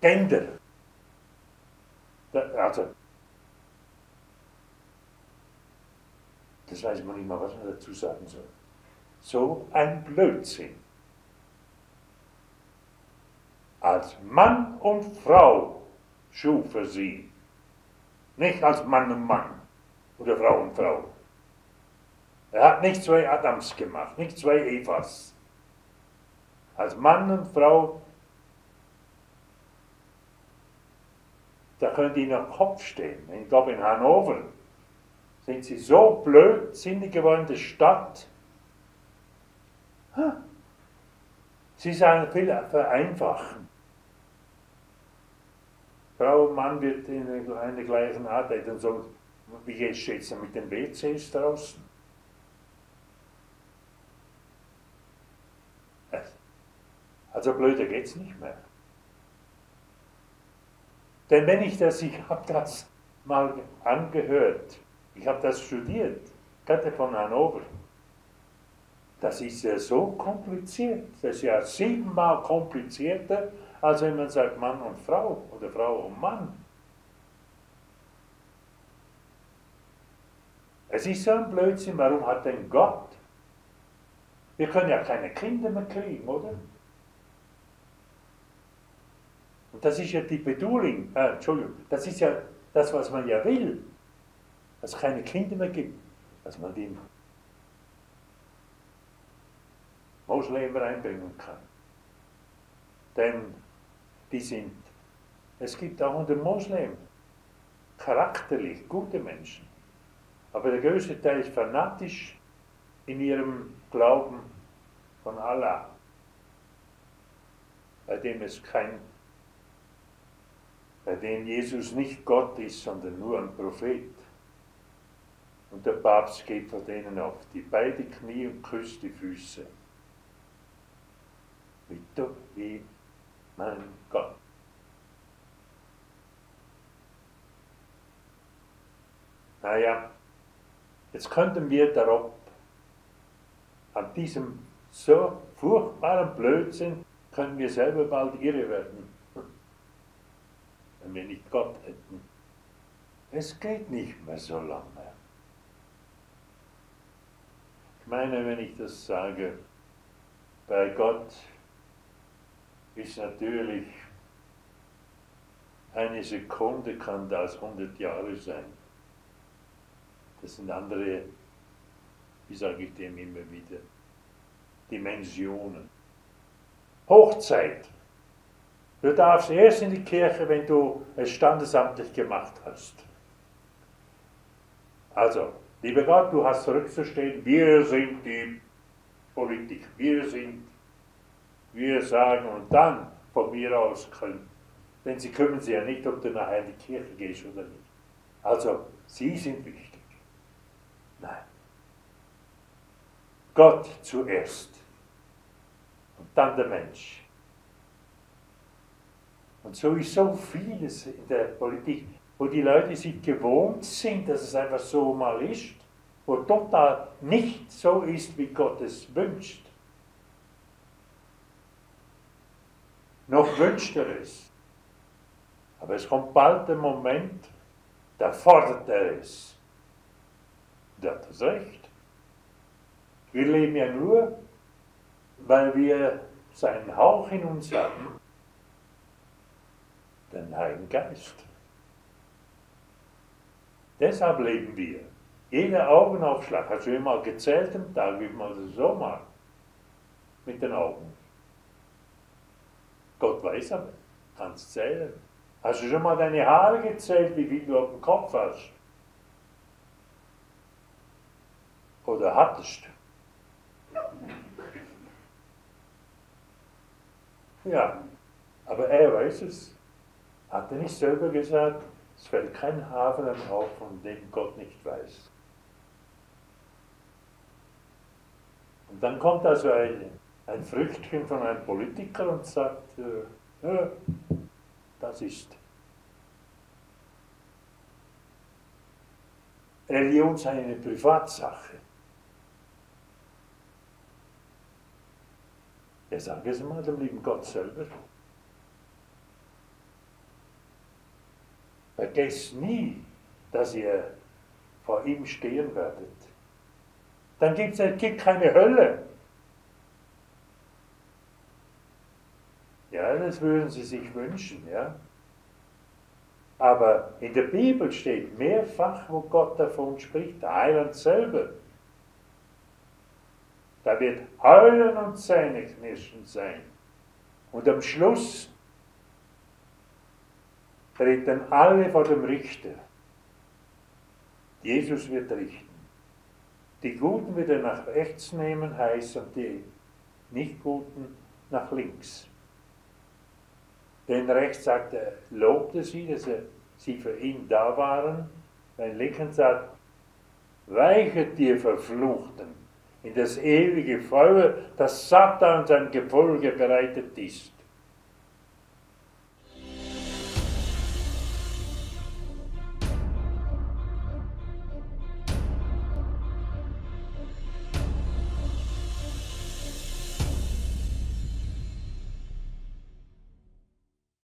Gender. Also, das weiß man nicht mal, was man dazu sagen soll. So ein Blödsinn. Als Mann und Frau schuf er sie. Nicht als Mann und Mann oder Frau und Frau. Er hat nicht zwei Adams gemacht, nicht zwei Evas. Als Mann und Frau, da können die noch Kopf stehen. Ich glaube, in Hannover sind sie so blödsinnig geworden, die Stadt. Sie sagen viel vereinfachen. Frau und Mann wird in der gleichen Art und so. Wie steht es denn mit den WCs draußen? Also blöder geht es nicht mehr. Denn wenn ich habe das mal angehört, ich habe das studiert, gerade von Hannover. Das ist ja so kompliziert. Das ist ja 7-mal komplizierter, als wenn man sagt Mann und Frau oder Frau und Mann. Es ist so ein Blödsinn, warum hat denn Gott? Wir können ja keine Kinder mehr kriegen, oder? Und das ist ja die Beduling, Entschuldigung, das ist ja das, was man ja will, dass es keine Kinder mehr gibt, dass man die Moslems reinbringen kann. Denn es gibt auch unter Moslems charakterlich gute Menschen, aber der größte Teil ist fanatisch in ihrem Glauben von Allah, bei dem Jesus nicht Gott ist, sondern nur ein Prophet. Und der Papst geht vor denen auf die beiden Knie und küsst die Füße. Wie mein Gott. Naja, jetzt könnten wir darauf, an diesem so furchtbaren Blödsinn, können wir selber bald irre werden, wenn wir nicht Gott hätten. Es geht nicht mehr so lange. Ich meine, wenn ich das sage, bei Gott ist natürlich, eine Sekunde kann das 100 Jahre sein. Das sind andere, wie sage ich dem immer wieder, Dimensionen. Hochzeit. Du darfst erst in die Kirche, wenn du es standesamtlich gemacht hast. Also, lieber Gott, du hast zurückzustehen, wir sind die Politik, wir sagen und dann von mir aus können. Denn sie kümmern sich ja nicht, ob du nachher in die Kirche gehst oder nicht. Also, sie sind wichtig. Nein. Gott zuerst und dann der Mensch. Und so ist so vieles in der Politik, wo die Leute sich gewohnt sind, dass es einfach so mal ist, wo total nicht so ist, wie Gott es wünscht. Noch wünscht er es. Aber es kommt bald der Moment, da fordert er es. Und er hat das Recht. Wir leben ja nur, weil wir seinen Hauch in uns haben, den Heiligen Geist. Deshalb leben wir. Jeder Augenaufschlag, hast du mal gezählt am Tag, wie man das so macht, mit den Augen. Gott weiß aber, kannst zählen. Hast du schon mal deine Haare gezählt, wie viel du auf dem Kopf hast? Oder hattest? Ja, aber er weiß es. Hat er nicht selber gesagt, es fällt kein Haar von einem Hauch, von dem Gott nicht weiß. Und dann kommt also ein Früchtchen von einem Politiker und sagt, das ist Religion sei eine Privatsache. Ja, sag es mal dem lieben Gott selber. vergesst nie, dass ihr vor ihm stehen werdet. Dann gibt es keine Hölle. Ja, das würden sie sich wünschen, ja. Aber in der Bibel steht mehrfach, wo Gott davon spricht, der Heiland selber. Da wird Heulen und Zähneknirschen sein. Und am Schluss treten alle vor dem Richter. Jesus wird richten. Die Guten wird er nach rechts nehmen, heißt, und die Nicht-Guten nach links. Denn rechts sagt er, lobte sie, dass sie für ihn da waren. Wenn links sagt, weichet ihr Verfluchten in das ewige Feuer, das Satan und sein Gefolge bereitet ist.